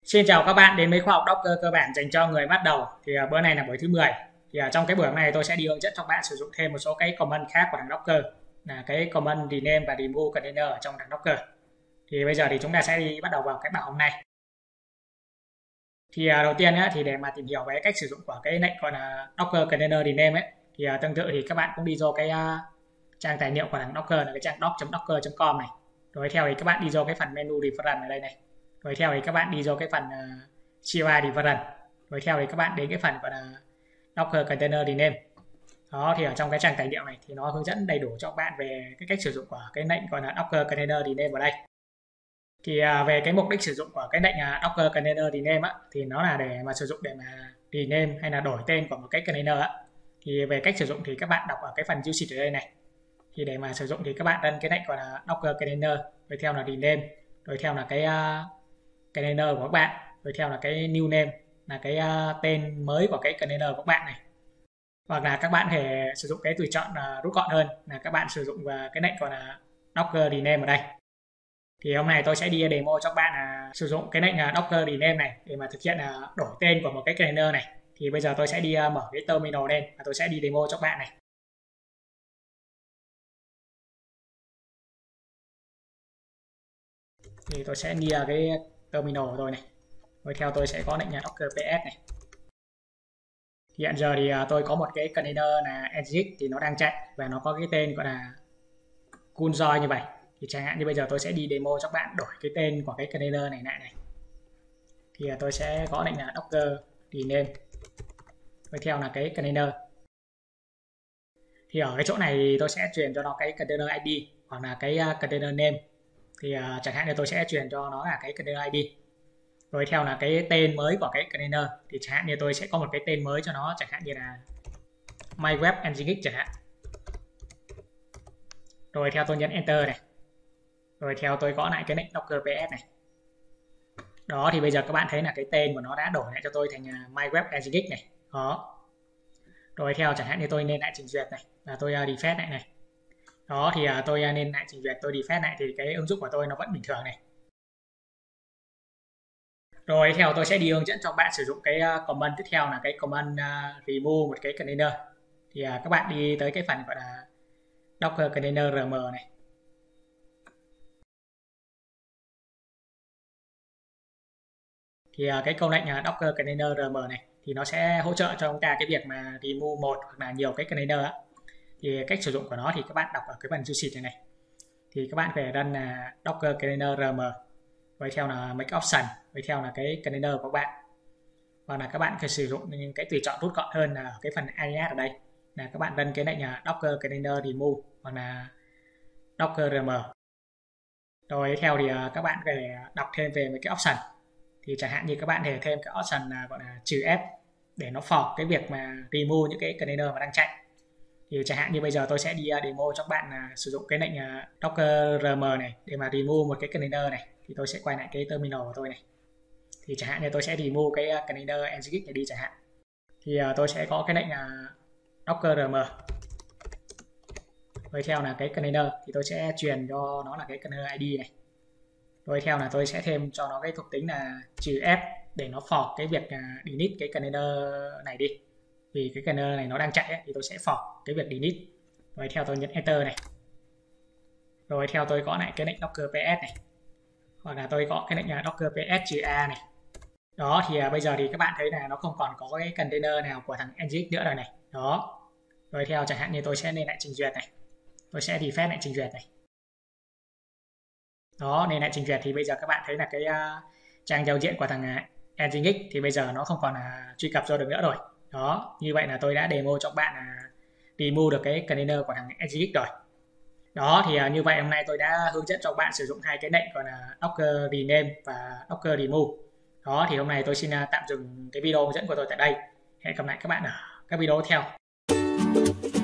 Xin chào các bạn đến với khóa học Docker cơ bản dành cho người bắt đầu. Bữa này là buổi thứ 10. Trong cái buổi hôm nay tôi sẽ đi hướng dẫn cho các bạn sử dụng thêm một số cái command khác của thằng Docker, là cái command rename và remove container ở trong thằng Docker. Bây giờ thì chúng ta sẽ đi bắt đầu vào cái bài hôm nay. Đầu tiên á, thì để mà tìm hiểu về cách sử dụng của cái lệnh gọi là Docker container rename ấy, tương tự thì các bạn cũng đi vô cái trang tài liệu của thằng Docker là cái trang doc.docker.com này. Rồi theo thì các bạn đi vô cái phần menu reference ở đây này. Rồi theo thì các bạn đi vô cái phần CLI reference. Rồi theo thì các bạn đến cái phần gọi là Docker container rename. Đó thì ở trong cái trang tài liệu này thì nó hướng dẫn đầy đủ cho các bạn về cái cách sử dụng của cái lệnh gọi là Docker container rename ở đây. Về cái mục đích sử dụng của cái lệnh Docker container rename á, thì nó là để mà sử dụng để mà rename hay là đổi tên của một cái container á. Về cách sử dụng thì các bạn đọc ở cái phần usage ở đây này. Để mà sử dụng thì các bạn run cái lệnh gọi là Docker container, rồi theo là rename, rồi theo là cái container của các bạn, rồi theo là cái new name là cái tên mới của cái container của các bạn này. Hoặc là các bạn có thể sử dụng cái tùy chọn rút gọn hơn là các bạn sử dụng cái lệnh gọi là Docker rename ở đây. Hôm nay tôi sẽ đi demo cho các bạn sử dụng cái lệnh Docker rename này để mà thực hiện đổi tên của một cái container này. Bây giờ tôi sẽ đi mở cái terminal lên và tôi sẽ đi demo cho các bạn này. Tôi sẽ đi cái terminal của tôi này. Rồi theo tôi sẽ có lệnh Docker ps này. Hiện giờ thì tôi có một cái container là exit thì nó đang chạy và nó có cái tên gọi là cooljoy như vậy. Chẳng hạn như bây giờ tôi sẽ đi demo cho các bạn đổi cái tên của cái container này lại này. Tôi sẽ có lệnh là Docker rename. Rồi theo là cái container. Ở cái chỗ này tôi sẽ truyền cho nó cái container ID hoặc là cái container name. Chẳng hạn như tôi sẽ truyền cho nó là cái container ID. Rồi theo là cái tên mới của cái container chẳng hạn như tôi sẽ có một cái tên mới cho nó, chẳng hạn như là myweb-nginx chẳng hạn. Rồi theo tôi nhấn enter này. Rồi theo tôi gõ lại cái lệnh Docker ps này. Đó bây giờ các bạn thấy là cái tên của nó đã đổi lại cho tôi thành myweb-nginx này. Đó. Rồi theo chẳng hạn như tôi nên lại trình duyệt này và tôi defach lại này. Đó tôi nên lại trình duyệt, tôi defach lại thì cái ứng dụng của tôi nó vẫn bình thường này. Rồi theo tôi sẽ đi hướng dẫn cho bạn sử dụng cái command tiếp theo là cái command remove một cái container. Các bạn đi tới cái phần gọi là Docker container rm này. Cái câu lệnh Docker container rm này nó sẽ hỗ trợ cho chúng ta cái việc mà remove một hoặc là nhiều cái container á. Cách sử dụng của nó thì các bạn đọc ở cái phần usage này. Các bạn phải run là Docker container rm, rồi theo là make option, rồi theo là cái container của các bạn. Hoặc là các bạn phải sử dụng những cái tùy chọn rút gọn hơn là ở cái phần alias ở đây là các bạn run cái lệnh Docker container remove hoặc là Docker rm. Rồi theo thì các bạn phải đọc thêm về mấy cái option. Chẳng hạn như các bạn thể thêm cái option là gọi là -f để nó fork cái việc mà remove những cái container mà đang chạy. Chẳng hạn như bây giờ tôi sẽ đi demo cho các bạn sử dụng cái lệnh Docker rm này để mà remove một cái container này. Tôi sẽ quay lại cái terminal của tôi này. Chẳng hạn như tôi sẽ remove cái container nginx này đi chẳng hạn. Tôi sẽ có cái lệnh Docker rm. Rồi theo là cái container tôi sẽ truyền cho nó là cái container ID này. Rồi theo là tôi sẽ thêm cho nó cái thuộc tính là -f để nó fork cái việc delete cái container này đi. Vì cái container này nó đang chạy ấy, thì tôi sẽ fork cái việc delete. Rồi theo tôi nhấn enter này. Rồi theo tôi gõ lại cái lệnh Docker ps này. Hoặc là tôi gõ cái lệnh Docker ps-a này. Đó bây giờ thì các bạn thấy là nó không còn có cái container nào của thằng nginx nữa rồi này. Đó. Rồi theo chẳng hạn như tôi sẽ lên lại trình duyệt này. Tôi sẽ defach lại trình duyệt này. Đó, nên lại trình duyệt thì bây giờ các bạn thấy là cái trang giao diện của thằng nginx thì bây giờ nó không còn truy cập vô được nữa rồi. Đó, như vậy là tôi đã demo cho các bạn remove được cái container của thằng nginx rồi. Đó như vậy hôm nay tôi đã hướng dẫn cho các bạn sử dụng hai cái lệnh gọi là Docker rename và Docker remove. Đó hôm nay tôi xin tạm dừng cái video hướng dẫn của tôi tại đây. Hẹn gặp lại các bạn ở các video tiếp theo.